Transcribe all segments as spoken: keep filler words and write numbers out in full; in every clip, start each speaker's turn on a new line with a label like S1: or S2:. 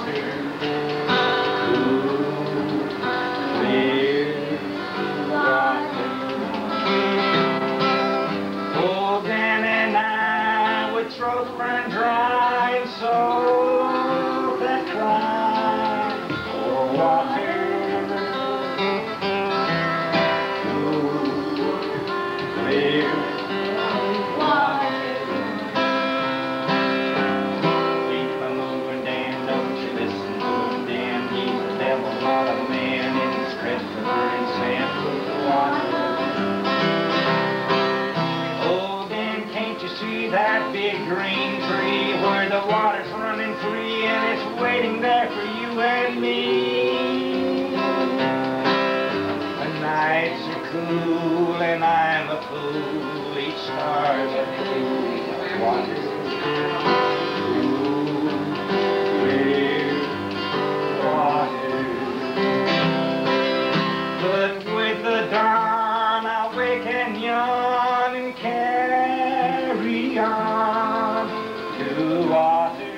S1: water, cool, clear water. Oh, then and I would throat burn dry and soul that cry for water, cool, clear water. Keep a moving, Dan, don't you listen to him, Dan. He's the devil, not a man, in his crest for burning sand with the water. That big green tree where the water's running free and it's waiting there for you and me. The nights are cool and I'm a fool, each star's a pool of water. Cool, clear water. But with the dawn I'll wake and yawn and carry on to water,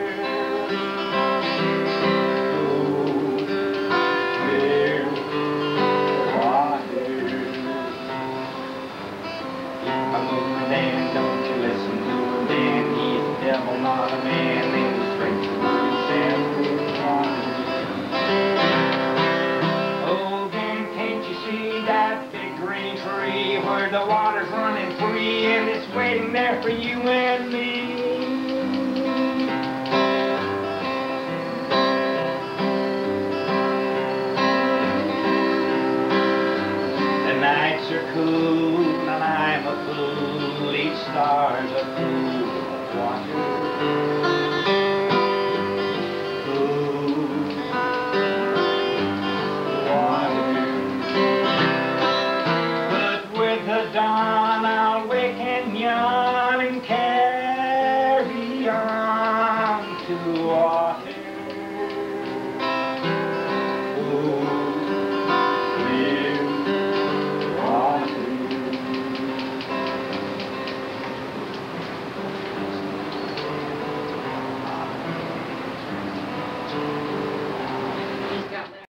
S1: cool, clear water. Keep a moving, Dan, don't you listen to him, Dan. He's the devil, not a man, in the strength of burning sand with water. Oh, Dan, can't you see that big green tree where the water's running free and it's waiting there for you and me? The nights are cool and I'm a fool, each star's a fool.